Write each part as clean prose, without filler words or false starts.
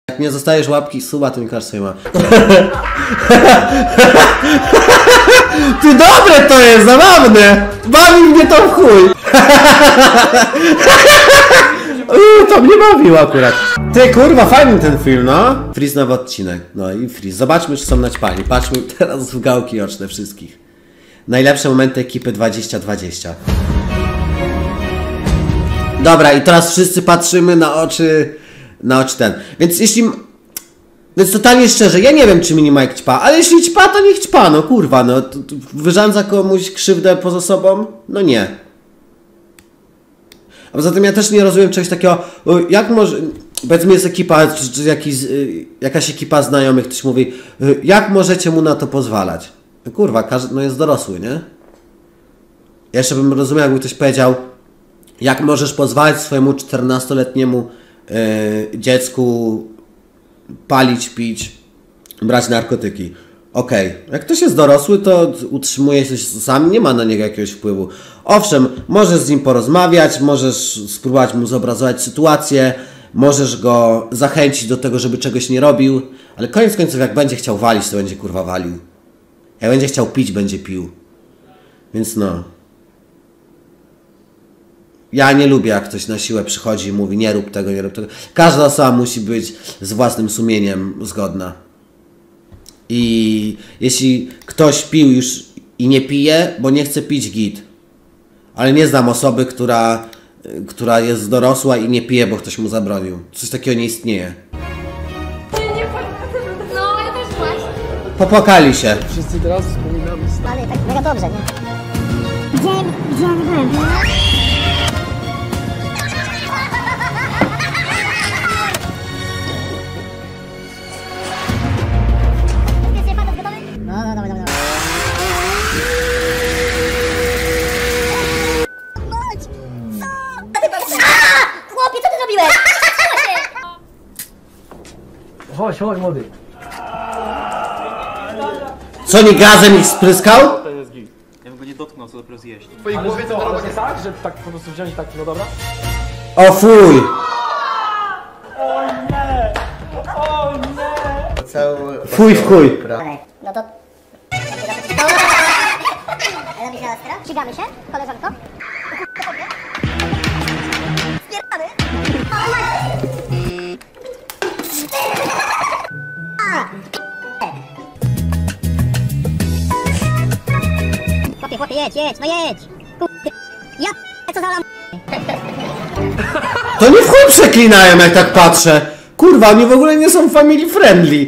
Jak nie zostajesz łapki suba, to mi każdy sobie ma. Ty dobre to jest, zabawne! Bawi mnie to w chuj! To mnie bawiło akurat. Ty kurwa, fajny ten film, no. Freeze nowy odcinek. No i Freeze. Zobaczmy, czy są naćpani. Patrzmy teraz w gałki oczne wszystkich. Najlepsze momenty ekipy 2020. Dobra, i teraz wszyscy patrzymy na oczy ten. Więc totalnie szczerze, ja nie wiem, czy Minimajk ćpa, ale jeśli ćpa, to niech ćpa, no kurwa, no. Wyrządza komuś krzywdę poza sobą? No nie. A poza tym ja też nie rozumiem czegoś takiego, jak może, powiedzmy jest ekipa, czy jakaś ekipa znajomych, ktoś mówi, jak możecie mu na to pozwalać? No kurwa, no jest dorosły, nie? Ja jeszcze bym rozumiał, jakby ktoś powiedział, jak możesz pozwalać swojemu 14-letniemu dziecku palić, pić, brać narkotyki. Okej, jak ktoś jest dorosły, to utrzymuje się sam, nie ma na niego jakiegoś wpływu. Owszem, możesz z nim porozmawiać, możesz spróbować mu zobrazować sytuację, możesz go zachęcić do tego, żeby czegoś nie robił, ale koniec końców jak będzie chciał walić, to będzie kurwa walił. Jak będzie chciał pić, będzie pił. Więc no. Ja nie lubię, jak ktoś na siłę przychodzi i mówi nie rób tego, nie rób tego. Każda osoba musi być z własnym sumieniem zgodna. I jeśli ktoś pił już i nie pije, bo nie chce pić, git. Ale nie znam osoby, która jest dorosła i nie pije, bo ktoś mu zabronił. Coś takiego nie istnieje. No, ja też właśnie. Popłakali się. Wszyscy teraz wspominamy. Ale tak mega dobrze, nie? Gdzie ja nie byłem? No, dawaj. Chłopie, co ty zrobiłeś? Chodź, młody. Co, nie gazem ich spryskał? To jest git. Ja bym go nie dotknął, co dopiero zjeść. W twojej głowie to nie tak, że tak po prostu wziąć tak, no dobra? O fuj! Fuj w chuj. No to... Robi się ostro? Ścigamy się, koleżanko? Spieramy! Chłopie, jedź, no jedź! Ja co za lam... To nie w chuj przeklinają, jak tak patrzę. Kurwa, oni w ogóle nie są family friendly.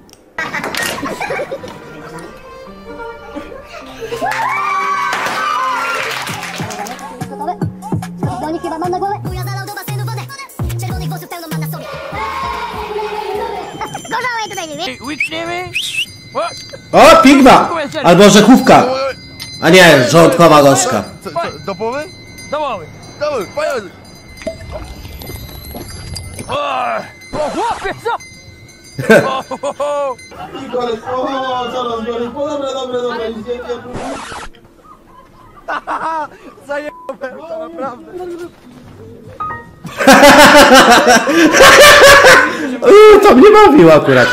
Do nich chyba mam na głowę. Ja zalał do basenu wodę. Czerwonych włosów pełną mam na sobie. Gorzałej tutaj nie wie. Łyczniemy! O, pigma! Albo orzechówka. A nie, żołądkowa gorzka. Do połowy? Do mamy! Dawaj, pojazd! O chłopie, co? Nikoles, zaraz biorę, dobra, idziecie. Zajebałem to naprawdę. To mnie bawiło akurat.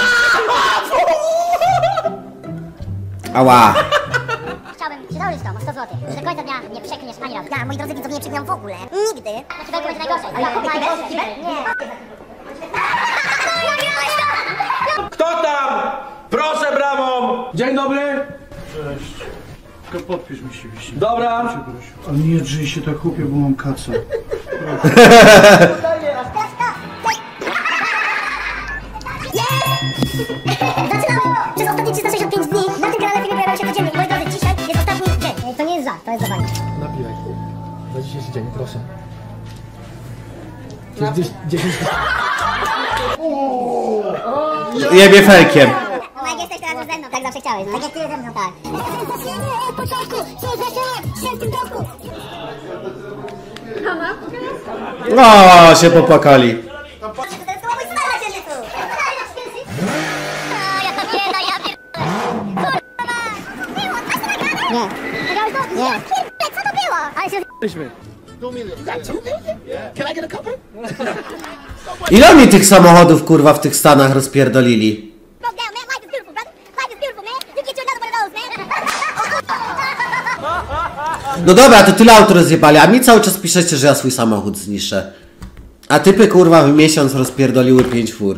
Ała. Chciałbym ci założyć to, masz 100 zł. Że do końca dnia nie przeklniesz ani razu. Ja, moi drodzy widzowie, nie przeklinam w ogóle. Nigdy. Na kibelku będzie najgorsze. A ja najgorszy kibel? Nie. Kto tam? Proszę bramą! Dzień dobry! Cześć. Tylko podpisz mi się wisi. Dobra! Ale nie drzyj się tak chłopie, bo mam kaca. Zaczynamy! Przez ostatnie 365 dni na tym kanale filmy pojawiają się codziennie. Moi drodzy, dzisiaj jest ostatni dzień. To nie jest to jest zadanie. Napijaj. Za dzisiejszy dzień, proszę. To jest 10... Jebie felkiem. Mike, jesteś teraz już ze mną, tak zawsze chciałeś, no? Tak jak ty ze mną, tak. Od początku, w tym roku. O, się popłakali. To jest mój star na księżycu. Ja to bieda, ja pierdolę. Nie. Nagrałeś to? Nie. Co to było? Ale się Jesteśmy. $2 million. Can I get a couple? Ile oni tych samochodów, kurwa, w tych Stanach rozpierdolili? No dobra, to tyle aut rozjebali, a mi cały czas piszecie, że ja swój samochód zniszczę. A typy, kurwa, w miesiąc rozpierdoliły 5 fur.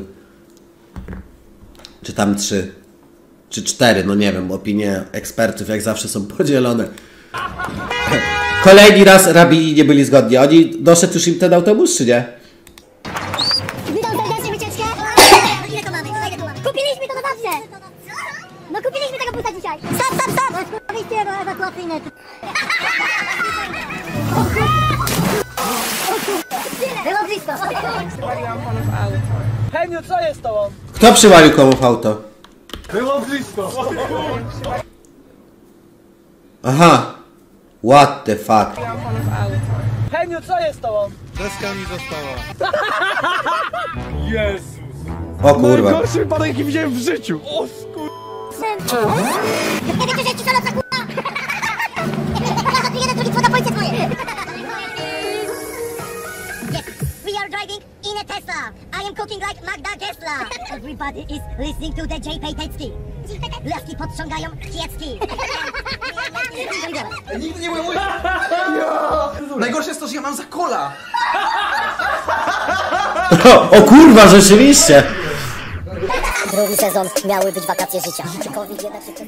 Czy tam 3. Czy 4, no nie wiem, opinie ekspertów jak zawsze są podzielone. Kolejny raz rabini nie byli zgodni. Oni, doszedł już im ten autobus, czy nie? Witam serdecznie wycieczkę. Ile to mamy? Ile to mamy? Kupiliśmy to na zawsze. No kupiliśmy tego busa dzisiaj. Stop! Wyjście ewakuacyjne. Było blisko. Heniu, co jest z tobą? Kto przywalił komu w auto? Było blisko. Aha. What the fuck? Heniu, co jest z tobą? Deska mi została. Jezus. O kurwa. Najgorszy wypadek jaki widziałem w życiu. O skur... Nie wiecie, że ci szalot na kurwa. Teraz tu jeden, drugi twoja policja twoje. Yes, we are driving in a Tesla. I am cooking like Magda Gessler. Everybody is listening to the J.P. Tecki. Laski podciągają kiecki. Nigdy nie byłem... Najgorsze jest to, że ja mam za kola. O kurwa, rzeczywiście. Drugi sezon miały być wakacje życia. COVID jednak się...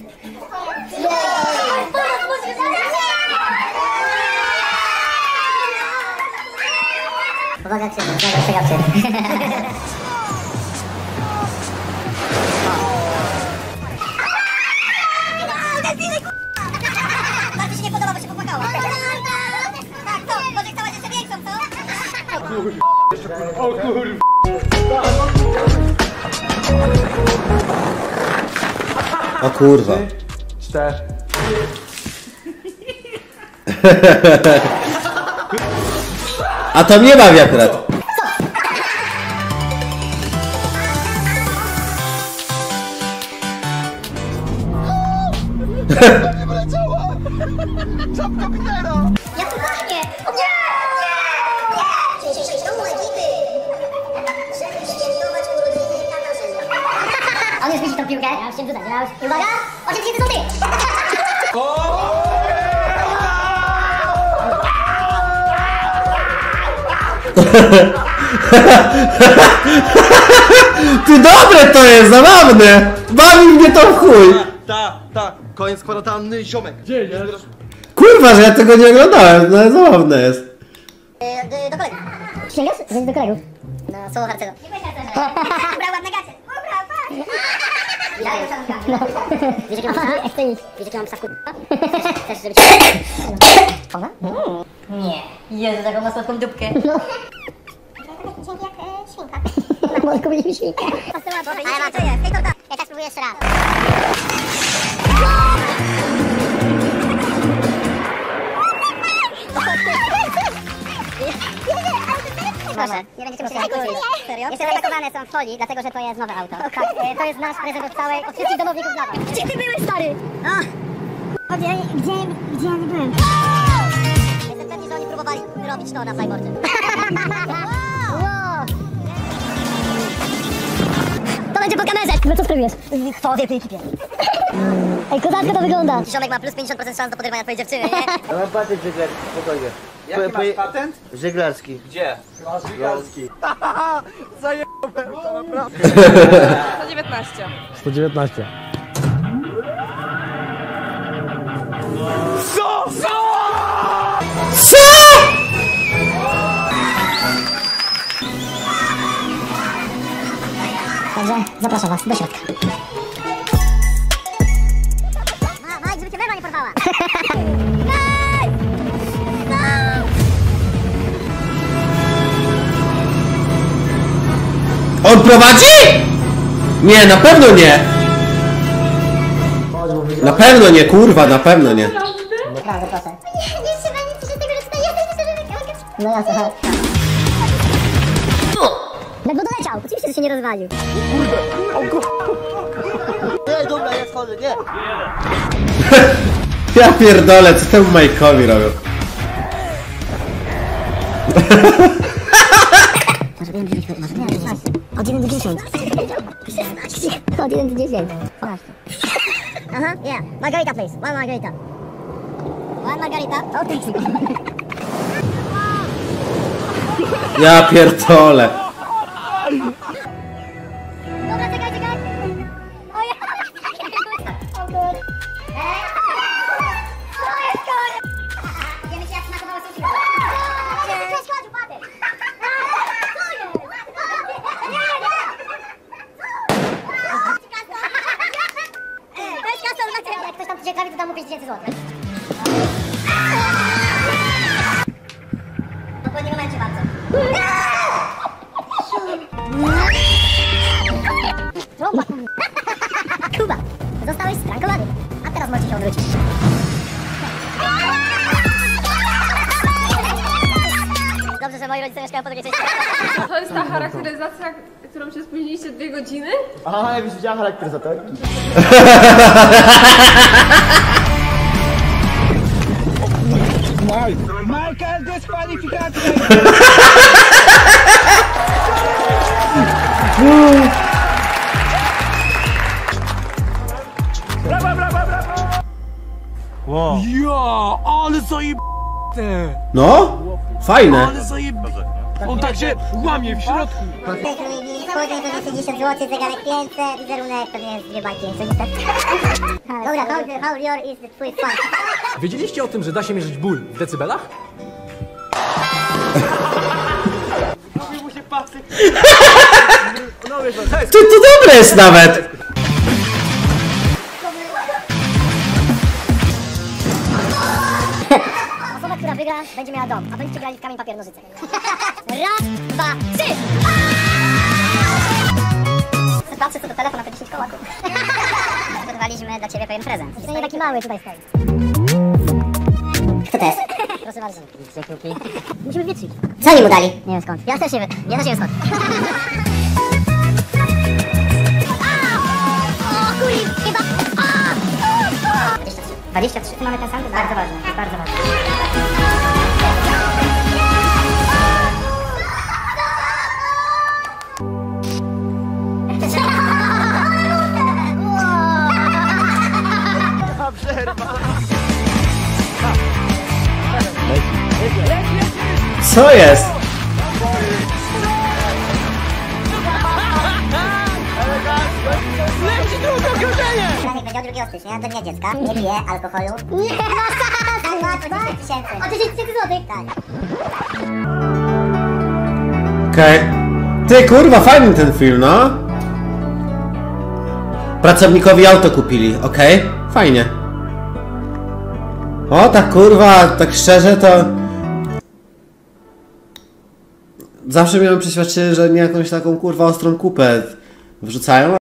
Uwaga, czekajcie. Bardzo się nie podoba, bo się popłakała. Tak, to, może chciałaś jeszcze większą, co? O kurwa. O kurwa. 4. A to mnie bawi akurat. Nie wyleciała! Czapka Petera! Ja tu pachnie! Nie! Nie! 66 domu ekipy! Żeby świętować urodziny Katarzyny. On już widzi tą piłkę. Ja już chciałem rzucać. Ja już... I uwaga! 80 zł! Ty dobre to jest, zabawne! Bawi mnie to w chuj! Ta, koniec kwarantanny, ziomek. Gdzie, nie? Kurwa, że ja tego nie oglądałem, no zabawne jest. Do kolegów. Sięgasz? Zajść do kolegów. No, słowo harcerza. Ubrał ładne gacie. Ubrał, Wiesz jakie mam psa? Wiesz jakie mam psa w kurwa? Chcesz, żeby cię... Ona? Nie. Jezu, taką ma słodką dupkę. No. Dzięki jak świnka. Może kupić mi świnkę. Ale ma to jest. Hej, to tak. Ja tak spróbuję jeszcze raz. Proszę, nie będziecie musieli kupić. Serio? Jeszcze zapakowane są w folii, dlatego że to jest nowe auto. Tak, to jest nasz prezent od wszystkich domowników dla was. Gdzie ty byłeś, stary? Gdzie ja nie byłem? Jestem pewny, że oni próbowali robić to na Flyboardzie. To będzie po kamerze! No co spróbujesz? Kto wie w tej ekipie? Ej, kozacko to wygląda! Ziomek ma plus 50% szans do podrywania twojej dziewczyny, nie? Ja mam patent żeglarski, spokojnie. Jaki masz patent? Żeglarski. Gdzie? Żeglarski. Zajebałem, to naprawdę. 119. 119. Co? Co?! Także zapraszam was do środka. Mike, żeby cię wewa nie porwała. On prowadzi?! Nie, na pewno nie! Na pewno nie, kurwa, na pewno nie. Naprawdę, proszę. Nie trzeba nic z tego, że tutaj jesteś, no jasne, chodź. Ledwo doleciał, oczywiście, że się nie rozwalił. Nie, dobra, ja schodzę, nie. Ja pierdolę, co temu Majkowi robią? Od 1 do 10. Od 1 do 10. Aha, yeah. Margarita, please. One margarita. One margarita. Oh, thank you. Ja pierdolę. Dobra, czekaj. O ja. O kurde. To jest kurde. Wiemy się jak smakowało sushi. Cześć, chodź, upadek. To jest kasol na ciebie. Jak ktoś tam ciekawi, to dam mu 5000 zł. W odpowiednim momencie bardzo. Kuba, zostałeś sprankowany. A teraz możecie się odwrócić. Dobrze, że moi rodzice mieszkają po drugiej części. To jest ta charakteryzacja, którą się spóźniliście 2 godziny? Aha, ja już widziałem charakteryzatorki. Michael, dyskwalifikacja! Wow. Ja, ale zajebiste! No? Fajne. Ale zajebiste! On tak się łamie w środku! Spodnie to 10 zł, zegarek 500, wizerunek pewnie jest 2 bajki, co niestety. Dobra, how your is the twój fan? Wiedzieliście o tym, że da się mierzyć ból w decybelach? To dobre jest nawet. Osoba, która wygra, będzie miała dom, a będziecie grali w kamień, papier, nożyce. Raz, 2, 3! Patrzę co do telefonu na te 10 kołaków. Przygotowaliśmy dla ciebie pewien prezent. To nie taki mały tutaj stoi. Kto to jest? Proszę bardzo. Musimy wietrzyć. Co oni mu dali? Nie wiem skąd. Ja też nie wiem skąd. O kuli, chyba. 23. Tu mamy ten sam, to bardzo ważne, to bardzo ważne. Co jest? Będzie od 2 stycznia do Dnia Dziecka. Nie pije alkoholu. Nie! O 10 000. O 10 000 złotych? Tak. Okej. Ty kurwa, fajny ten film, no. Pracownikowi auto kupili, okej? Fajnie. O, tak kurwa, tak szczerze to... Zawsze miałem przeświadczenie, że nie jakąś taką kurwa ostrą kupę wrzucają,